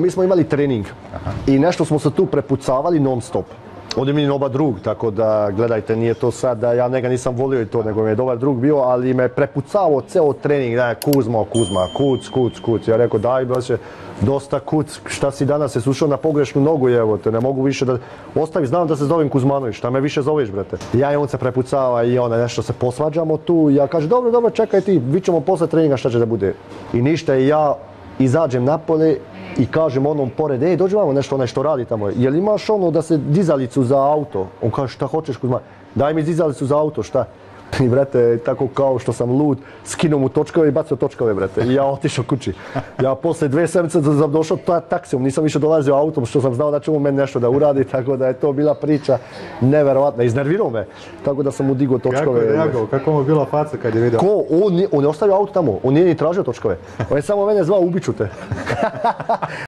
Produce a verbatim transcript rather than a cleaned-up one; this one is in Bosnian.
Mi smo imali trening i nešto smo se tu prepucavali non stop. Ovdje mi je oba drug, tako da gledajte, nije to sad da ja njega nisam volio i to, nego mi je dobar drug bio, ali me prepucavao ceo trening, da je Kuzma, Kuzma, kuc, kuc, kuc. Ja rekao, daj braće, dosta kuc, šta si danas se sušao na pogrešnu nogu, evo te, ne mogu više da ostavi, znam da se zovem Kuzmanović, šta me više zoveš, brate. Ja i on se prepucava i ona nešto se posvađamo tu, ja kažem, dobro, dobro, čekaj ti, vi ćemo posle treninga šta će da bude. I ništa, i ja izađem napolje i kažem onom pored, ej, dođi vamo nešto onaj što radi tamo, jel imaš ono da se dizalicu za auto? On kaže, šta hoćeš Kuzma? Daj mi dizalicu za auto, šta? I brate, tako kao što sam lud, skinuo mu točkove i bacio točkove, brate. I ja otišao kući. Ja posle dve sedmice sam došao taksijom, nisam više dolazio autom, što sam znao da će mu meni nešto da uradi, tako da je to bila priča neverovatna. Iznervirao me, tako da sam mu digao točkove. Kako je reagovao? Kako mu je bila faca kad je vidio? Ko? On je ostavio auto tamo, on nije ni tražio točkove. On je samo mene zvao, ubiću te.